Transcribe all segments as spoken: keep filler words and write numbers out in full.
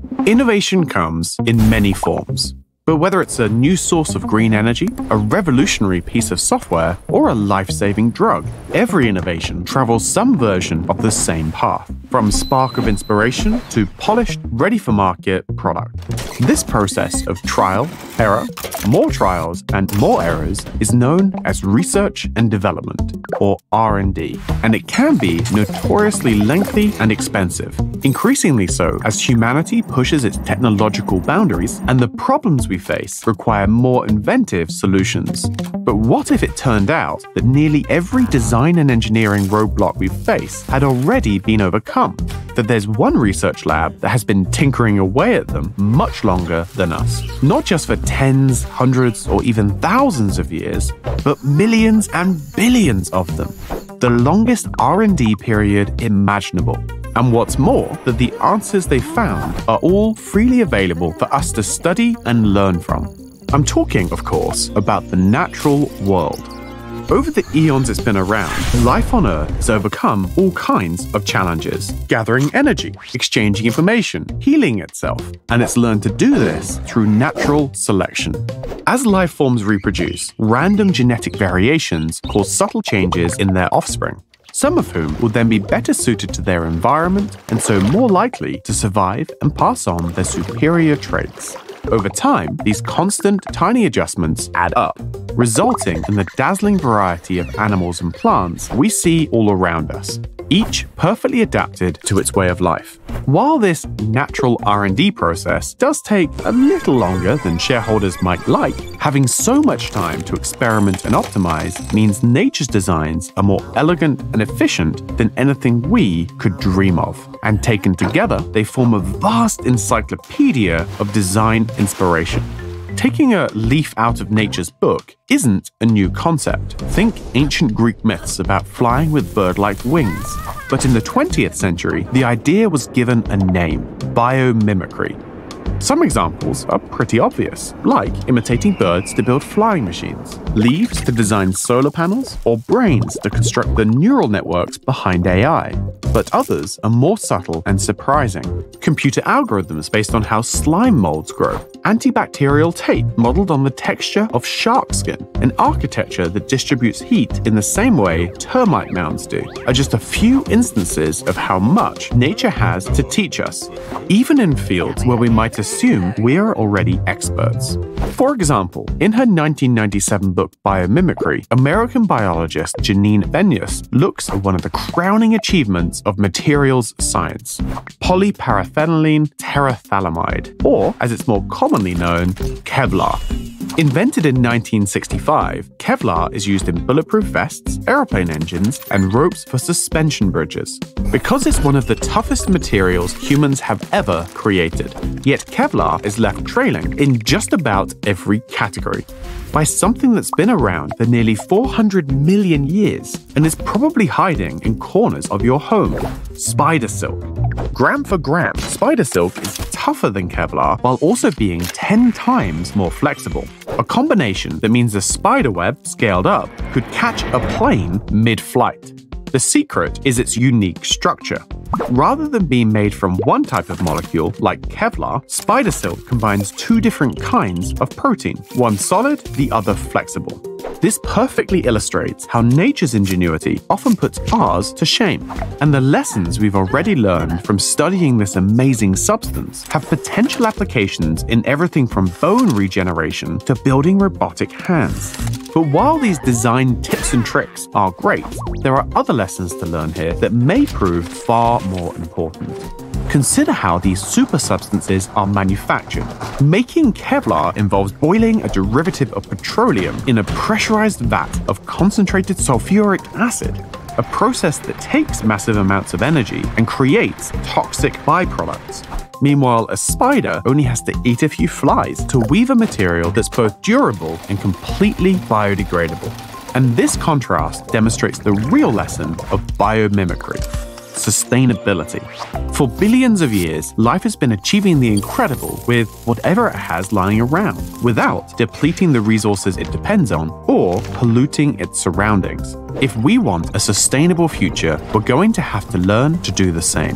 Innovation comes in many forms. But whether it's a new source of green energy, a revolutionary piece of software, or a life-saving drug, every innovation travels some version of the same path, from spark of inspiration to polished, ready-for-market product. This process of trial, error, more trials, and more errors is known as research and development, or R and D, and it can be notoriously lengthy and expensive, increasingly so as humanity pushes its technological boundaries and the problems we face require more inventive solutions. But what if it turned out that nearly every design and engineering roadblock we face had already been overcome? That there's one research lab that has been tinkering away at them much longer than us. Not just for tens, hundreds, or even thousands of years, but millions and billions of them. The longest R and D period imaginable. And what's more, that the answers they found are all freely available for us to study and learn from. I'm talking, of course, about the natural world. Over the eons it's been around, life on Earth has overcome all kinds of challenges, gathering energy, exchanging information, healing itself, and it's learned to do this through natural selection. As life forms reproduce, random genetic variations cause subtle changes in their offspring, some of whom will then be better suited to their environment and so more likely to survive and pass on their superior traits. Over time, these constant, tiny adjustments add up, resulting in the dazzling variety of animals and plants we see all around us, each perfectly adapted to its way of life. While this natural R and D process does take a little longer than shareholders might like, having so much time to experiment and optimize means nature's designs are more elegant and efficient than anything we could dream of. And taken together, they form a vast encyclopaedia of design inspiration. Taking a leaf out of nature's book isn't a new concept. Think ancient Greek myths about flying with bird-like wings. But in the twentieth century, the idea was given a name: biomimicry. Some examples are pretty obvious, like imitating birds to build flying machines, leaves to design solar panels, or brains to construct the neural networks behind A I. But others are more subtle and surprising. Computer algorithms based on how slime molds grow, antibacterial tape modeled on the texture of shark skin, and architecture that distributes heat in the same way termite mounds do, are just a few instances of how much nature has to teach us, even in fields where we might assume we're already experts. For example, in her nineteen ninety-seven book Biomimicry, American biologist Janine Benyus looks at one of the crowning achievements of materials science: polyparaphenylene terephthalamide, or as it's more commonly known, Kevlar. Invented in nineteen sixty-five, Kevlar is used in bulletproof vests, airplane engines, and ropes for suspension bridges. Because it's one of the toughest materials humans have ever created, yet Kevlar is left trailing in just about every category by something that's been around for nearly four hundred million years and is probably hiding in corners of your home: spider silk. Gram for gram, spider silk is tougher than Kevlar while also being ten times more flexible. A combination that means a spider web, scaled up, could catch a plane mid-flight. The secret is its unique structure. Rather than being made from one type of molecule, like Kevlar, spider silk combines two different kinds of protein, one solid, the other flexible. This perfectly illustrates how nature's ingenuity often puts ours to shame, and the lessons we've already learned from studying this amazing substance have potential applications in everything from bone regeneration to building robotic hands. But while these design tips and tricks are great, there are other lessons to learn here that may prove far more important. Consider how these super substances are manufactured. Making Kevlar involves boiling a derivative of petroleum in a pressurized vat of concentrated sulfuric acid, a process that takes massive amounts of energy and creates toxic byproducts. Meanwhile, a spider only has to eat a few flies to weave a material that's both durable and completely biodegradable. And this contrast demonstrates the real lesson of biomimicry: sustainability. For billions of years, life has been achieving the incredible with whatever it has lying around, without depleting the resources it depends on or polluting its surroundings. If we want a sustainable future, we're going to have to learn to do the same.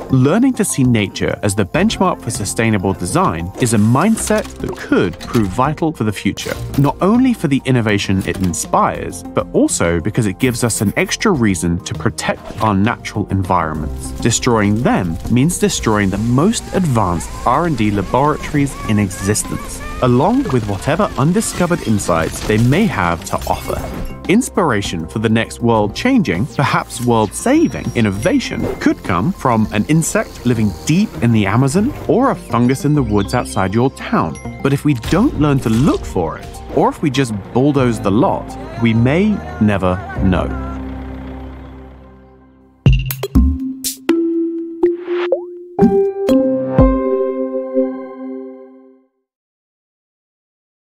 Learning to see nature as the benchmark for sustainable design is a mindset that could prove vital for the future, not only for the innovation it inspires, but also because it gives us an extra reason to protect our natural environments. Destroying them means destroying the most advanced R and D laboratories in existence, along with whatever undiscovered insights they may have to offer. Inspiration for the next world-changing, perhaps world-saving innovation could come from an insect living deep in the Amazon or a fungus in the woods outside your town. But if we don't learn to look for it, or if we just bulldoze the lot, we may never know.